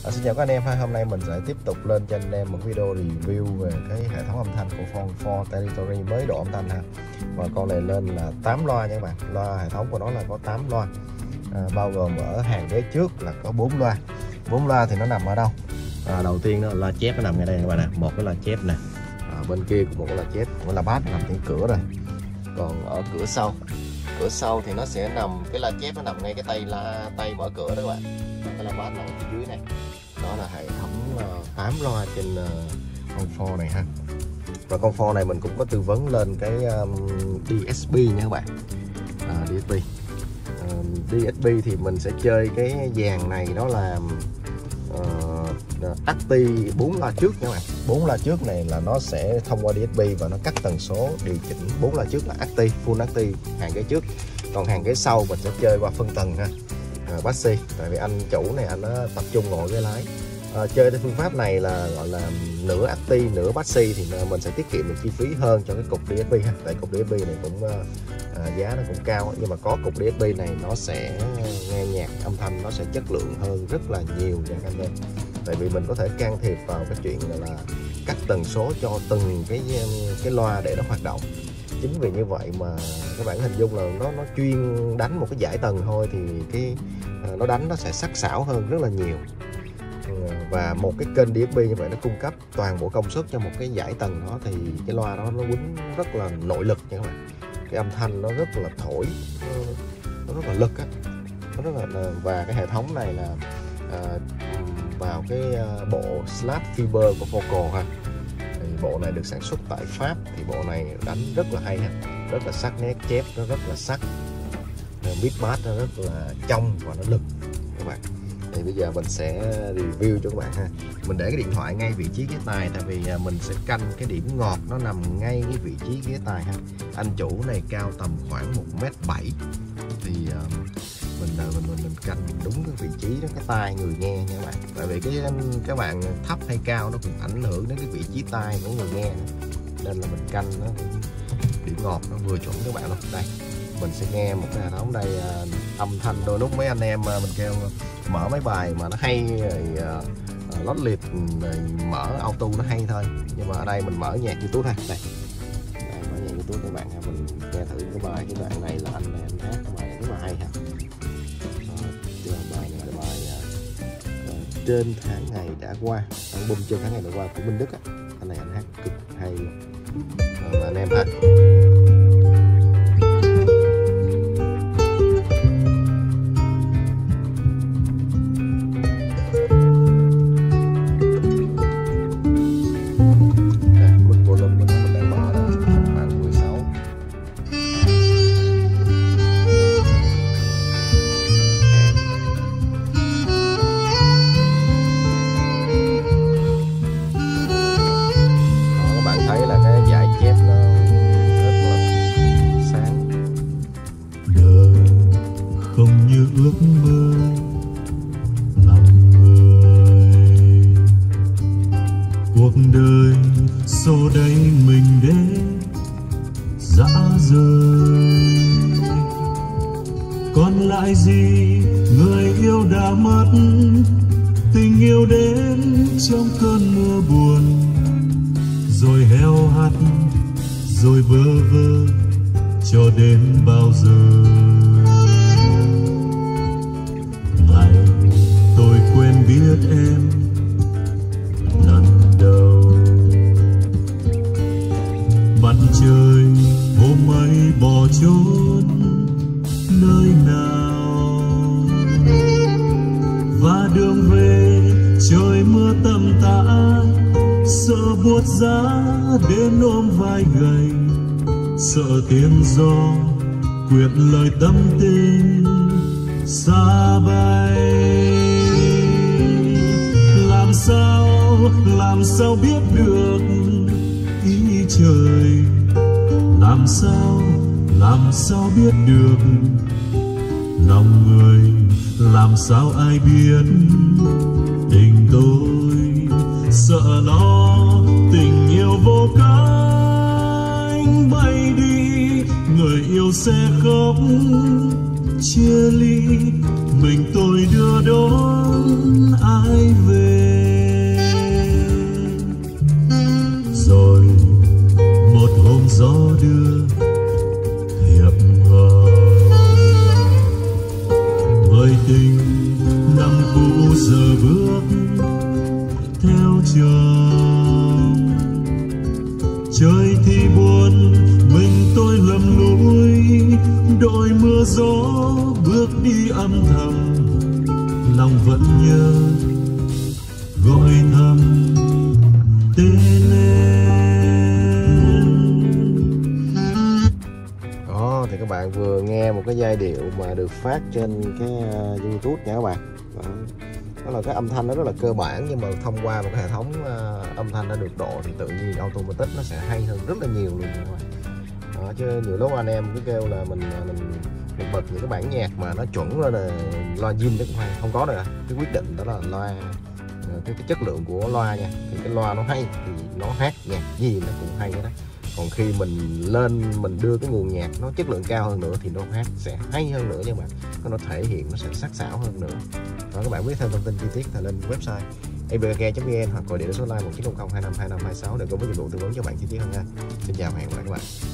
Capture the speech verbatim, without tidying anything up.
À, xin chào các anh em ha, hôm nay mình sẽ tiếp tục lên cho anh em một video review về cái hệ thống âm thanh của Ford Ford Territory mới độ âm thanh ha. Và con này lên là tám loa nha các bạn, loa hệ thống của nó là có tám loa, à, bao gồm ở hàng ghế trước là có bốn loa. bốn loa thì nó nằm ở đâu? À, đầu tiên nó là loa chép, nó nằm ngay đây các bạn nè, một cái loa chép nè, à, bên kia cũng một cái loa chép, một cái loa bass nằm trên cửa rồi. Còn ở cửa sau, cửa sau thì nó sẽ nằm, cái loa chép nó nằm ngay cái tay la tay mở cửa đó các bạn, cái loa bass nằm ở phía dưới này. Đó là hệ thống uh, tám loa trên uh, con Ford này ha. Và con Ford này mình cũng có tư vấn lên cái um, đê ét pê nha các bạn, uh, đê ét pê. Uh, đê ét pê thì mình sẽ chơi cái dàn này, đó là uh, Acti bốn loa trước nha các bạn. bốn loa trước này là nó sẽ thông qua đê ét pê và nó cắt tần số điều chỉnh. bốn loa trước là Acti, full Acti hàng ghế trước. Còn hàng ghế sau mình sẽ chơi qua phân tầng ha. À, Bassi, tại vì anh chủ này anh nó tập trung ngồi ghế lái. À, chơi cái phương pháp này là gọi là nửa Acti nửa Bassi thì mình sẽ tiết kiệm được chi phí hơn cho cái cục đê ét pê ha. Tại cục đê ét pê này cũng à, giá nó cũng cao, nhưng mà có cục đê ét pê này nó sẽ nghe nhạc âm thanh nó sẽ chất lượng hơn rất là nhiều nha các anh em. Tại vì mình có thể can thiệp vào cái chuyện là, là cắt tần số cho từng cái cái loa để nó hoạt động. Chính vì như vậy mà các bạn hình dung là nó nó chuyên đánh một cái dải tầng thôi thì cái nó đánh nó sẽ sắc sảo hơn rất là nhiều. Và một cái kênh đê ét pê như vậy nó cung cấp toàn bộ công suất cho một cái dải tầng đó thì cái loa đó nó quýnh rất là nội lực nha các bạn. Cái âm thanh nó rất là thổi, nó, nó rất là lực á, nó rất là. Và cái hệ thống này là à, vào cái bộ Slap Fiber của Focal ha. Thì bộ này được sản xuất tại Pháp, thì bộ này đánh rất là hay ha, rất là sắc nét, chép nó rất là sắc, beat bass nó rất là trong và nó lực các bạn. Thì bây giờ mình sẽ review cho các bạn ha. Mình để cái điện thoại ngay vị trí ghế tài, tại vì mình sẽ canh cái điểm ngọt nó nằm ngay cái vị trí ghế tài ha. Anh chủ này cao tầm khoảng một mét bảy thì uh, mình, mình mình mình canh đúng cái vị trí đó, cái tai người nghe nha các bạn. Tại vì cái các bạn thấp hay cao nó cũng ảnh hưởng đến cái vị trí tai của người nghe, nên là mình canh nó điểm ngọt nó vừa chuẩn các bạn luôn. Đây mình sẽ nghe một cái hệ thống đây, uh, âm thanh đôi lúc mấy anh em uh, mình kêu mở mấy bài mà nó hay rồi uh, lót liệt rồi mở auto nó hay thôi, nhưng mà ở đây mình mở nhạc YouTube ha. Đây, đây mở nhạc YouTube các bạn ha, mình nghe thử cái bài cái đoạn này là anh này anh hát cái bài này rất là hay ha. Bài này là bài uh, trên tháng ngày đã qua, album trên tháng ngày đã qua của Minh Đức á. Anh này anh hát cực hay luôn. Và anh em ha, không như ước mơ lòng người, cuộc đời xô đẩy mình đến dã rời. Còn lại gì người yêu đã mất, tình yêu đến trong cơn mưa buồn, rồi heo hắt rồi bơ vơ cho đến bao giờ. Tôi quên biết em lần đầu, mặt trời hôm ấy bỏ trốn nơi nào, và đường về trời mưa tầm tã, sợ buốt giá đến ôm vai gầy, sợ tiếng gió quyệt lời tâm tình xa bay. Làm sao, làm sao biết được ý trời, làm sao, làm sao biết được lòng người, làm sao ai biết tình tôi, sợ nó tình yêu vô cánh bay đi, người yêu sẽ khóc chia ly, mình tôi đưa đón ai về. vụ giờ bước theo chồng. Trời thì buồn mình tôi lầm lũi, đội mưa gió bước đi âm thầm, lòng vẫn nhớ gọi thầm tên em. Đó thì các bạn vừa nghe một cái giai điệu mà được phát trên cái uh, YouTube nha các bạn. Đó. Đó là cái âm thanh nó rất là cơ bản, nhưng mà thông qua một cái hệ thống uh, âm thanh đã được độ thì tự nhiên automatic nó sẽ hay hơn rất là nhiều luôn các bạn. Đó, chứ nhiều lúc anh em cứ kêu là mình mình mình bật những cái bản nhạc mà nó chuẩn ra là loa zin nó cũng hay, không có được. Cái quyết định đó là loa, cái, cái chất lượng của loa nha. Thì cái loa nó hay thì nó hát nhạc gì nó cũng hay đó. Còn khi mình lên mình đưa cái nguồn nhạc nó chất lượng cao hơn nữa thì nó hát sẽ hay hơn nữa nha bạn. Nó thể hiện nó sẽ sắc sảo hơn nữa. Và các bạn biết thêm thông tin chi tiết thì lên website a b k chấm vn hoặc gọi điện số line một chín không không hai năm hai năm hai sáu để có với dịch vụ tư vấn cho bạn chi tiết hơn nha. Xin chào và hẹn gặp lại các bạn.